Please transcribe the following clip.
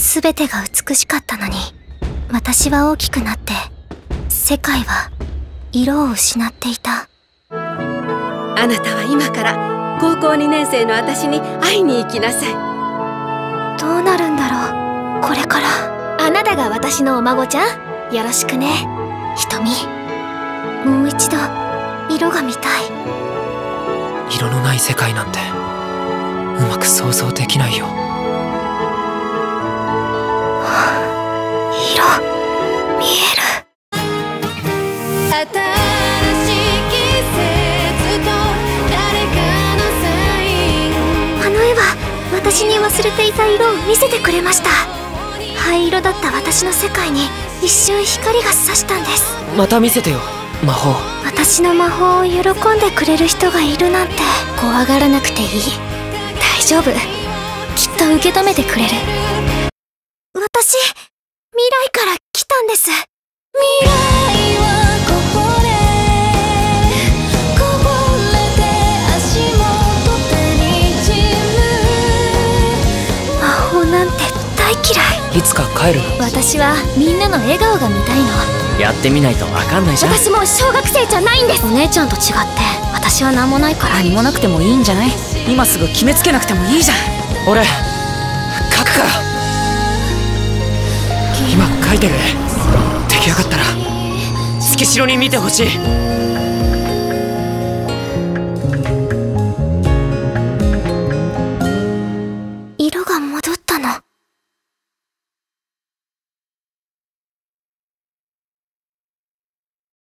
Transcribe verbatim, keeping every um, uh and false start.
全てが美しかったのに、私は大きくなって世界は色を失っていた。 あなたは今から高校にねん生の私に会いに行きなさい。 どうなるんだろうこれから。あなたが私のお孫ちゃん、よろしくね瞳。もう一度色が見たい。 色のない世界なんてうまく想像できないよ。 色見える。 新しい季節と誰かのサイン。 あの絵は私に忘れていた色を見せてくれました。灰色だった私の世界に一瞬光が差したんです。 また見せてよ魔法。 私の魔法を喜んでくれる人がいるなんて。怖がらなくていい、大丈夫、きっと受け止めてくれる。私未来から来たんです。未来はここでこぼれて足元手にじむ。魔法なんて大嫌い。 いつか帰るの？ 私はみんなの笑顔が見たいの。 やってみないとわかんないじゃん。 私もう小学生じゃないんです。お姉ちゃんと違って私は何もないから。 何もなくてもいいんじゃない？今すぐ決めつけなくてもいいじゃん。俺書くから。今書いてる絵出来上がったら月城に見てほしい。